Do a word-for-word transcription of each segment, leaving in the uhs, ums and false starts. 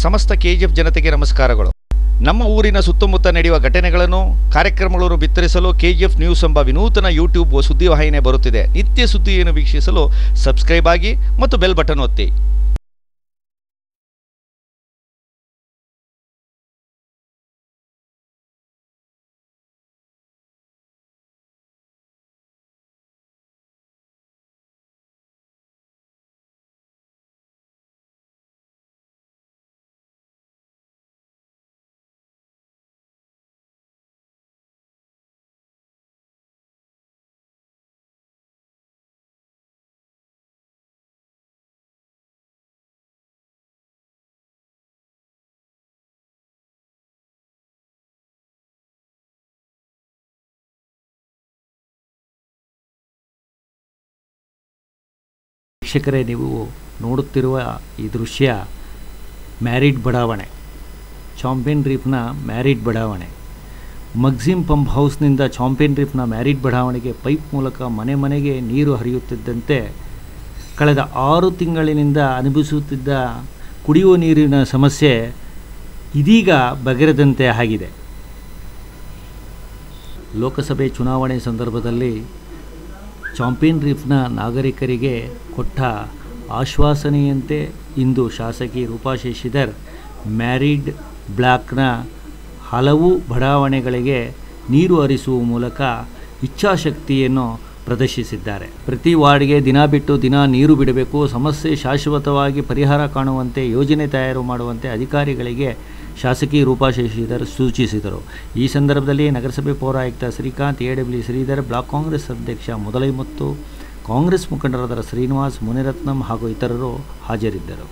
ಸಮಸ್ತ ಕೆಜಿಎಫ್ ಜನತೆಗೆ ನಮಸ್ಕಾರಗಳು. ನಮ್ಮ ಊರಿನ ಸುತ್ತಮುತ್ತ ನಡೆಯುವ ಘಟನೆಗಳನ್ನು ಕಾರ್ಯಕ್ರಮಗಳನ್ನು ಬಿತ್ತರಿಸಲು ಕೆಜಿಎಫ್ ನ್ಯೂಸ್ ಎಂಬ ವಿನೂತನ ಯೂಟ್ಯೂಬ್ ಸುದ್ದಿವಾಹಿನಿ ಬರುತ್ತಿದೆ. ನಿತ್ಯ ಸುದ್ದಿಯನ್ನು ವೀಕ್ಷಿಸಲು ಸಬ್ಸ್ಕ್ರೈಬ್ ಆಗಿ ಮತ್ತು ಬೆಲ್ ಬಟನ್ ಒತ್ತಿ. ವೀಕ್ಷಕರೇ, ನೀವು ನೋಡುತ್ತಿರುವ ಈ ದೃಶ್ಯ ಮ್ಯಾರಿಡ್ ಬಡಾವಣೆ, ಚಾಂಪಿಯನ್ ರೀಫ್ನ ಮ್ಯಾರಿಡ್ ಬಡಾವಣೆ. ಮಗ್ಸಿಮ್ ಪಂಪ್ ಹೌಸ್ನಿಂದ ಚಾಂಪಿಯನ್ ರೀಫ್ನ ಮ್ಯಾರಿಡ್ ಬಡಾವಣೆಗೆ ಪೈಪ್ ಮೂಲಕ ಮನೆ ಮನೆಗೆ ನೀರು ಹರಿಯುತ್ತಿದ್ದಂತೆ ಕಳೆದ ಆರು ತಿಂಗಳಿನಿಂದ ಅನುಭವಿಸುತ್ತಿದ್ದ ಕುಡಿಯುವ ನೀರಿನ ಸಮಸ್ಯೆ ಇದೀಗ ಬಗೆಹರಿದಂತೆ ಆಗಿದೆ. ಲೋಕಸಭೆ ಚುನಾವಣೆ ಸಂದರ್ಭದಲ್ಲಿ ಚಾಂಪಿಯನ್ ರೀಫ್ನ ನಾಗರಿಕರಿಗೆ ಕೊಟ್ಟ ಆಶ್ವಾಸನೆಯಂತೆ ಇಂದು ಶಾಸಕಿ ರೂಪಾ ಶಶಿಧರ್ ಮ್ಯಾರಿಡ್ ಬ್ಲಾಕ್ನ ಹಲವು ಬಡಾವಣೆಗಳಿಗೆ ನೀರು ಹರಿಸುವ ಮೂಲಕ ಇಚ್ಛಾಶಕ್ತಿಯನ್ನು ಪ್ರದರ್ಶಿಸಿದ್ದಾರೆ. ಪ್ರತಿ ವಾರ್ಡ್ಗೆ ದಿನ ಬಿಟ್ಟು ದಿನ ನೀರು ಬಿಡಬೇಕು, ಸಮಸ್ಯೆ ಶಾಶ್ವತವಾಗಿ ಪರಿಹಾರ ಕಾಣುವಂತೆ ಯೋಜನೆ ತಯಾರು ಮಾಡುವಂತೆ ಅಧಿಕಾರಿಗಳಿಗೆ ಶಾಸಕಿ ರೂಪಾ ಶಶಿಧರ್ ಸೂಚಿಸಿದರು. ಈ ಸಂದರ್ಭದಲ್ಲಿ ನಗರಸಭೆ ಪೌರಾಯುಕ್ತ Srikanth, A W Sridhar, block Congress ಅಧ್ಯಕ್ಷ ಮುದಲೈ ಮತ್ತು ಕಾಂಗ್ರೆಸ್ ಮುಖಂಡರಾದ ಶ್ರೀನಿವಾಸ್, ಮುನಿರತ್ನಂ ಹಾಗೂ ಇತರರು ಹಾಜರಿದ್ದರು.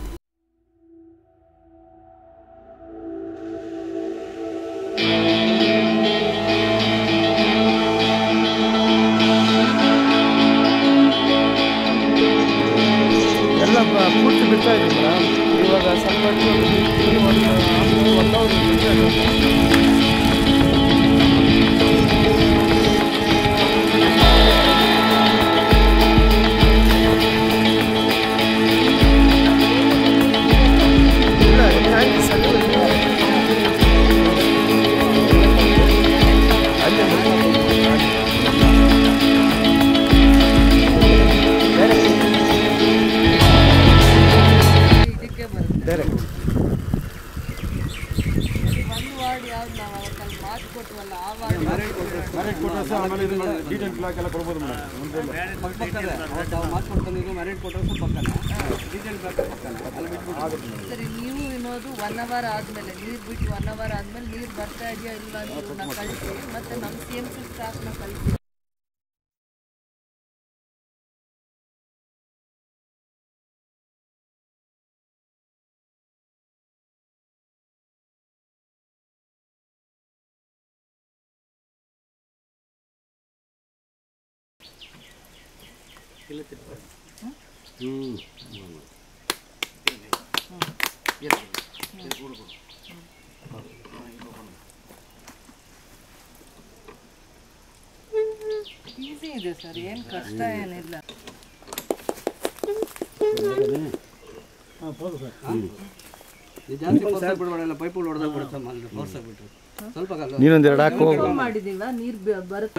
ಎಲ್ಲ ಪೂರ್ತಿ ಬಿಡ್ತಾ ಇದ್ದೀವಿ ಇವಾಗ ಸ್ವಲ್ಪ ಸರಿ, ನೀವು ಇನ್ನೋದು ಒನ್ ಅವರ್ ಆದಮೇಲೆ ನೀರು ಬಿಟ್ಟು ಒನ್ ಅವರ್ ಆದಮೇಲೆ ನೀರು ಬರ್ತಾ ಇದೆಯಾ ಇಲ್ಲ ಅಂತ ನಾವು ಕಳಿಸಿ ಮತ್ತು ನಮ್ಮ ಸಿ ಎಮ್ ಸಿ ಸ್ಟಾಫ್ನ ಕಳಿಸಿ. ಈಸಿ ಇದೆ ಸರ್, ಏನು ಕಷ್ಟ ಏನಿಲ್ಲ. ನೀನೊಂದೆರಡು ಹಾಕೋ ಮಾಡಿದೀವ ನೀರು ಬರುತ್ತೆ.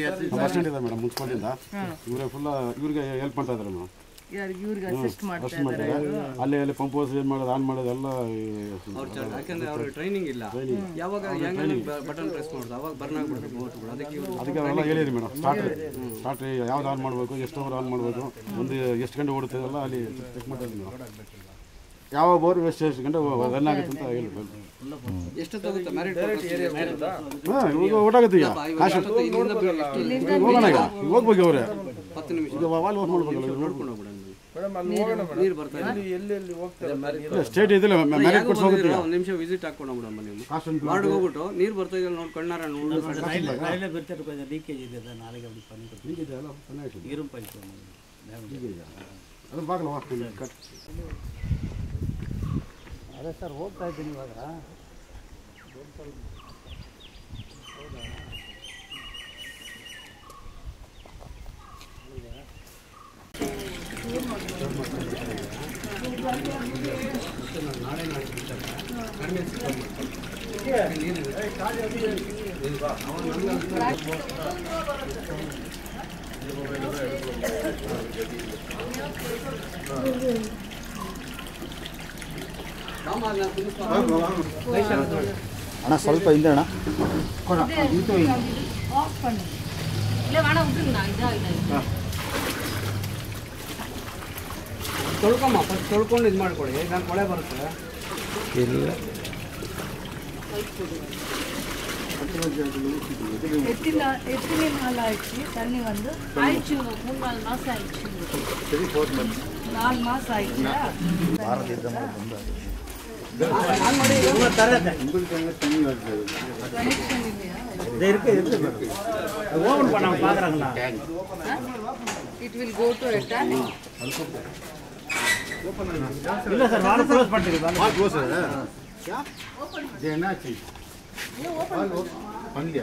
ಇವ್ರಿಗೆ ಹೆಲ್ಪ್ ಮಾಡ್ತಾ ಇದ್ದಾರೆ ಮೇಡಮ್. ಇವ್ರಿಗೆ ಅಸಿಸ್ಟ್ ಮಾಡ್ತಾ ಇದ್ದಾರೆ. ಅಲ್ಲಿ ಅಲ್ಲಿ ಪಂಪ್ ಹೌಸ್ ಏನು ಮಾಡೋದು ಆನ್ ಮಾಡೋದು ಎಲ್ಲ ಯಾಕಂದ್ರೆ ಅವ್ರಿಗೆ ಟ್ರೈನಿಂಗ್ ಇಲ್ಲ. ಯಾವಾಗ ಬಟನ್ ಪ್ರೆಸ್ ಮಾಡೋದು ಅವಾಗ ಬರ್ನ್ ಆಗ್ಬಿಡುತ್ತೆ ಬೋಟ್ಗಳು. ಅದಕ್ಕೆ ಅದಕ್ಕೆ ಅವೆಲ್ಲ ಹೇಳಿರಿ ಮೇಡಮ್. ಸ್ಟಾರ್ಟ್ರಿ ಸ್ಟಾರ್ಟ್ರಿ ಯಾವ್ದು ಆನ್ ಮಾಡಬೇಕು, ಎಷ್ಟು ಅವರ್ ಆನ್ ಮಾಡಬೇಕು, ಒಂದು ಎಷ್ಟು ಗಂಟೆ ಓಡುತ್ತದಲ್ಲ ಅಲ್ಲಿ ಚೆಕ್ ಮಾಡ್ತಾರೆ ಮೇಡಮ್. ಯಾವ ಬೋರ್ ಎಷ್ಟು ಎಷ್ಟು ಗಂಟೆ ರನ್ ಆಗುತ್ತೆ ಅಂತ ಹೇಳ್ಬೇಕು. ಎಷ್ಟು ತಗುತ್ತೆ ಮ್ಯಾರಿಡ್ ಹಾಂ ಇವಾಗ ಓಟಾಗುತ್ತೆ. ಈಗ ಹೋಗೋಣ, ಈಗ ಹೋಗ್ಬೇಕು ಅವ್ರೆ ಹತ್ತು ನಿಮಿಷ ಈಗ ವಾಲ್ ವಾಲ್ ಮಾಡ್ಬೇಕಲ್ಲ, ನೋಡ್ಕೊಂಡು ಹೋಗ್ಬಿಡ. ನೀರು ಬರ್ತಾ ಇದೆ. ಎಲ್ಲೆಲ್ಲಿ ಹೋಗ್ತಾರೆ ಸ್ಟೇಟ್ ಇದಿಲ್ಲ ಮ್ಯಾರೇಜ್ ಕೊಡ್ಸ್ ಹೋಗುತ್ತೆ. ಒಂದು ನಿಮಿಷ ವಿಸಿಟ್ ಹಾಕೊಂಡು ಹೋಗ್ಬಿಡಮ್ಮ. ನೀವು ವಾರ್ಡ್ ಹೋಗ್ಬಿಟ್ಟು ನೀರು ಬರ್ತಾ ಇದೆಯಲ್ಲ ನೋಡಿ ಕಣ್ಣಾರ ನೋಡಿ. ಲೀಕೇಜ್ ಇದೆ ನಾಳೆಗೆ ಅದನ್ನ ಬಾಗಲವಾ ಕಟ್. ಅದೇ ಸರ್, ಹೋಗ್ತಾ ಇದ್ದೀನಿ ಇವಾಗ. ನಾಳೆ ನಾಳೆ ಅಣ್ಣ ಸ್ವಲ್ಪ ಹಿಂದೆ ಅಣ್ಣ ತೊಳ್ಕೊಮ್ಮ ಫಸ್ಟ್ ತೊಳ್ಕೊಂಡು ಇದು ಮಾಡ್ಕೊಳ್ಳಿ ನಾನು ಕೊಳೆ ಬರುತ್ತೆ ಇಲ್ಲ எத்தனை எத்தனை நாள் ஆயிடுச்சு தண்ணி வந்து ஆயிடுச்சு மூணு நாலு மாதம் ஆயிடுச்சு நாலு மாதம் ஆயிடுச்சா கனெக்ஷன் இல்லையா it will go to return ಇಲ್ಲ ಸರ್ ನಾನು ಕ್ಲೋಸ್ ಮಾಡ್ತೀನಿ ಕ್ಲೋಸ್ ಏನಾಚಿ ಪಂದ್ಯ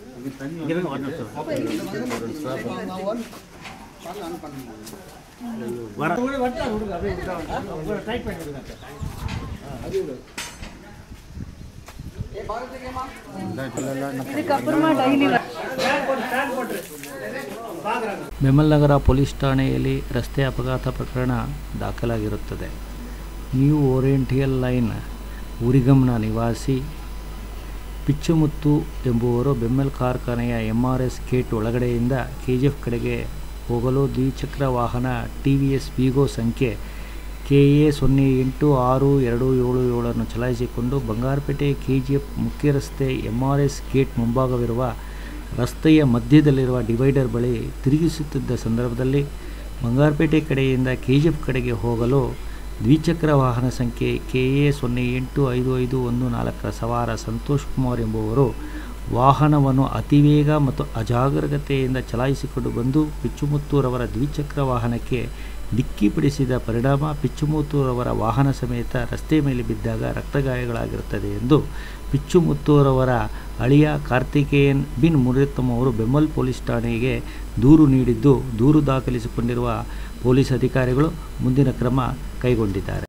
இதுக்கப்புறமா டெய்லி ಬೆಮ್ಮಲ್ ನಗರ ಪೊಲೀಸ್ ಠಾಣೆಯಲ್ಲಿ ರಸ್ತೆ ಅಪಘಾತ ಪ್ರಕರಣ ದಾಖಲಾಗಿರುತ್ತದೆ. ನ್ಯೂ ಓರಿಯೆಂಟಲ್ ಲೈನ್ ಉರಿಗಂನ ನಿವಾಸಿ ಪಿಚ್ಚುಮುತ್ತು ಎಂಬುವರು ಬೆಮ್ಮಲ್ ಕಾರ್ಖಾನೆಯ ಎಂ ಆರ್ ಎಸ್ ಗೇಟ್ ಒಳಗಡೆಯಿಂದ ಕೆ ಜಿ ಎಫ್ ಕಡೆಗೆ ಹೋಗಲು ದ್ವಿಚಕ್ರ ವಾಹನ ಟಿ ವಿ ಎಸ್ ವಿಗೋ ಸಂಖ್ಯೆ ಕೆ ಎ ಸೊನ್ನೆ ಎಂಟು ಆರು ಎರಡು ಏಳು ಏಳನ್ನು ಚಲಾಯಿಸಿಕೊಂಡು ಬಂಗಾರಪೇಟೆ ಕೆ ಜಿ ಎಫ್ ಮುಖ್ಯ ರಸ್ತೆ ಎಂ ಆರ್ ಎಸ್ ಗೇಟ್ ಮುಂಭಾಗವಿರುವ ರಸ್ತೆಯ ಮಧ್ಯದಲ್ಲಿರುವ ಡಿವೈಡರ್ ಬಳಿ ತಿರುಗಿಸುತ್ತಿದ್ದ ಸಂದರ್ಭದಲ್ಲಿ ಬಂಗಾರಪೇಟೆ ಕಡೆಯಿಂದ ಕೆ ಜಿ ಎಫ್ ಕಡೆಗೆ ಹೋಗಲು ದ್ವಿಚಕ್ರ ವಾಹನ ಸಂಖ್ಯೆ ಕೆ ಎ ಸೊನ್ನೆ ಎಂಟು ಐದು ಐದು ಒಂದು ನಾಲ್ಕರ ಸವಾರ ಸಂತೋಷ್ ಕುಮಾರ್ ಎಂಬುವರು ವಾಹನವನ್ನು ಅತಿವೇಗ ಮತ್ತು ಅಜಾಗರೂಕತೆಯಿಂದ ಚಲಾಯಿಸಿಕೊಂಡು ಬಂದು ಪಿಚ್ಚುಮುತ್ತೂರವರ ದ್ವಿಚಕ್ರ ವಾಹನಕ್ಕೆ ಡಿಕ್ಕಿಪಡಿಸಿದ ಪರಿಣಾಮ ಪಿಚ್ಚುಮುತ್ತೂರವರ ವಾಹನ ಸಮೇತ ರಸ್ತೆ ಮೇಲೆ ಬಿದ್ದಾಗ ರಕ್ತಗಾಯಗಳಾಗಿರುತ್ತದೆ ಎಂದು ಪಿಚ್ಚುಮುತ್ತೂರವರ ಅಳಿಯ ಕಾರ್ತಿಕೇಯನ್ ಬಿನ್ ಮುರಿಯತ್ತಮ್ ಅವರು ಬೆಮ್ಮಲ್ ಪೊಲೀಸ್ ಠಾಣೆಗೆ ದೂರು ನೀಡಿದ್ದು, ದೂರು ದಾಖಲಿಸಿಕೊಂಡಿರುವ ಪೊಲೀಸ್ ಅಧಿಕಾರಿಗಳು ಮುಂದಿನ ಕ್ರಮ ಕೈಗೊಂಡಿದ್ದಾರೆ.